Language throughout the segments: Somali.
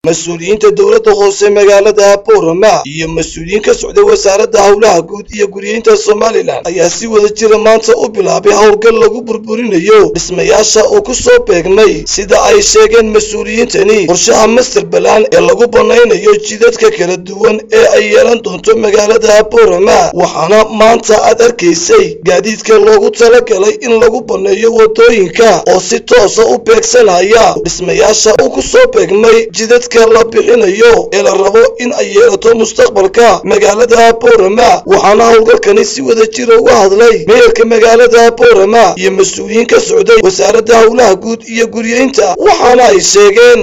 مسؤولينta dawladda hoose magaalada Borama iyo mas'uuliyiinta socday wasaaradda hawlaha guud iyo guriyeynta Soomaaliland ayaa si wada jira maanta u bilaabay hawlgal lagu burburinayo dhismayaasha oo ku soo beegmay sida ay sheegeen mas'uuliyiintani qorshaha master plan ee lagu banaynayo jidadka kala duwan ee ay yeelan doonto magaalada Borama waxaana maanta aad arkaysay gaadiidka loogu talagalay in lagu baneeyo wadooyinka oo si toos ah u beegsanaya dhismayaasha oo ku soo beegmay jidadka la bixinayo ee la rabo in ay yeelato mustaqbalka magaalada Borama waxaana hawlgalkani si wada jir uga hadlay meerka magaalada Borama iyo mas'uuliyiinta socday wasaaradda hawlaha guud iyo guriyeynta waxaana ay sheegeen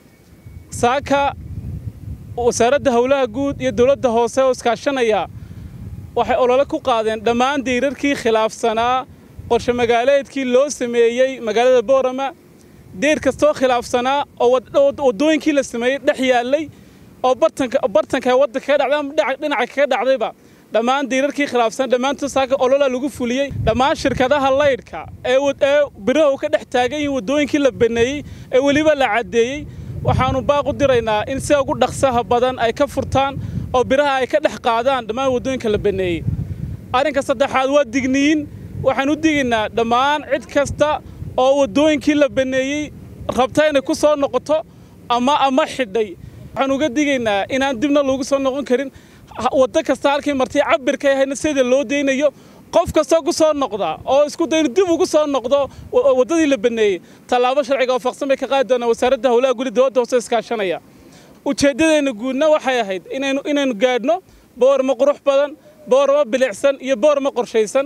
saaka wasaaradda hawlaha guud iyo dawladda hoose oo iskaashanaya waxay olole ku qaadeen dhammaan diirarkii khilaafsanaa qorshe magaaleedkii loo sameeyay magaalada Borama deer kastoo khilaafsanaa oo wadooyinkii la sameeyay dhex yaalay oo bartanka wadda ka dhacday dhinaca ka dhacdayba dhammaan diirarkii khilaafsan dhammaantood saaka olole lagu fuliyay dhammaan shirkadaha leydka ee biraha ka dhex taagan wadooyinkii la baneeyay ee waliba la cadeeyay waxaanu baaq u diraynaa in si ugu dhaqsaha badan ay ka furtaan oo biraha ay ka dhex qaadaan dhammaan wadooyinka la baneeyay arrinka saddexaad waa digniin waxaan u digaynaa dhammaan cid kasta oo wadooyinkii la baneeyay rabta inay ku soo noqoto ama xidhay waxaan uga digaynaa inaan dibna loogu soo noqon karin wada kasta halkii martii cabirka ahayna sida loo deynayo qof kasta ku soo noqda oo isku day dib ugu soo noqdo wadadii la baneeyay talaabo sharciga oo faqsan bay ka qaadi doonaa wasaaradda hawlaha guud dawladda hoose iskaashanaya ujeedadeena guudna waxay ahayd inaynu gaadhno Borama qurux badan Borama bilicsan iyo Borama qorshaysan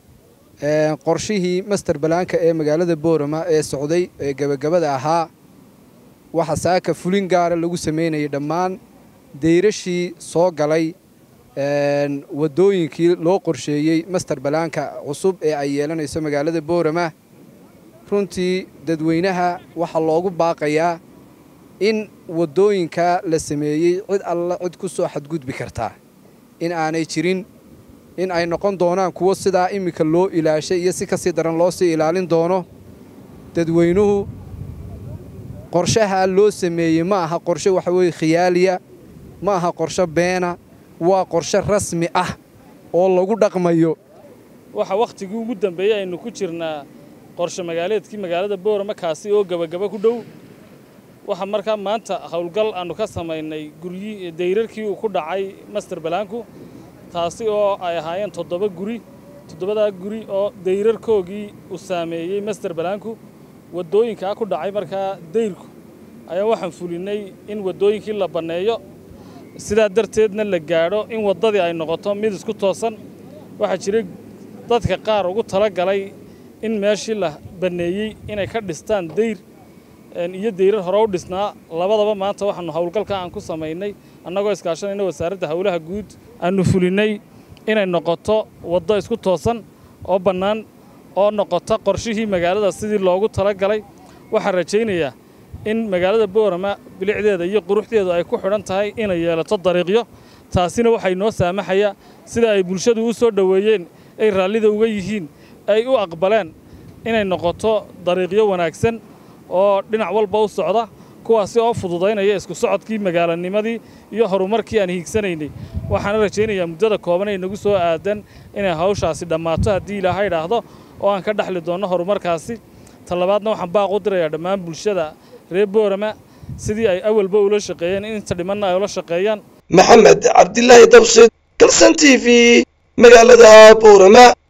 qorshihii master plan-ka ee magaalada Borama ee socday ee gabagabada ahaa waxa saaka fulin gaar lagu sameeyay dhammaan deyrashii soo galay wadooyinkii loo qorsheeyay master plan-ka cusub ee ay yeelanayso magaalada Borama runtii dadweynaha waxa loogu baaqayaa in wadooyinka la sameeyay cid ku soo xadgudbi karta in aanay jirin in ay noqon doonaan kuwa sida imika loo ilaashay iyo si ka sii daran loo sii ilaalin doono dadweynuhu qorshaha loo sameeyay ma aha qorshe wax weey khiyaaliya ma aha qorshe beena waa qorshe rasmi ah oo lagu dhaqmayo waxa waqtigii ugu dambeeyay aynu ku jirnaa qorshe magaaleedkii magaalada Borama kaasi oo gabagaba ku dhow waxa markaa maanta hawlgal aanu ka sameynay guriyii deyrarkii uu ku dhacay master plan-ku taasi oo ay ahaayeen 7 guri oo deyrarkoogii u saameeyay master plan-ku wadooyinka ku dhacay markaa deyrku ayaa waxaan fulinay in wadooyinkii la baneeyo sida darteedna la gaadho in wadadii ay noqoto mid isku toosan waxa jiray dadka qaar ugu tala galay in meeshii la baneeyay inay ka dhistaan deyr iyo deyrar hore u dhisnaa labadaba maanta waxaanu hawlgalka aan ku sameynay annagoo iskaashanayna wasaaradda hawlaha guud aanu fulinay inay noqoto wado isku toosan oo bannaan oo noqota qorshihii magaalada sidii loogu tala galay waxaan rajaynayaa in magaalada Borama bilicdeeda iyo quruxdeedu ay ku xidhan tahay inay yeelato dariiqyo taasina waxay noo saamaxaya sida ay bulshadu u soo dhaweeyeen ay raallida uga yihiin ay u aqbaleen inay noqoto dariiqyo wanaagsan oo dhinac walba u socda kuwaasi oo fududeynaya isku socodkii magaalanimadii iyo horumarkii aan hiigsanaynay waxaan rajaynayaa muddada kooban ee nagu soo aadan inay hawshaasi dhammaato haddii Ilaahay raahdo oo aan ka dhaxli doono horumarkaasi talabaadna waxaan baaq u dirayaa dhammaan bulshada reer Borama sidii ay awalba ula shaqeeyeen inta dhimanna ay ula shaqeeyaan Maxamed Cabdullaahi Dabshid Kalsan TV magaalada Borama.